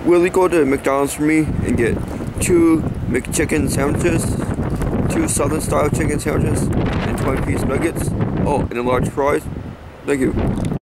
Will you go to McDonald's for me and get 2 McChicken sandwiches, 2 Southern style chicken sandwiches, and 20-piece nuggets? Oh, and a large fries? Thank you.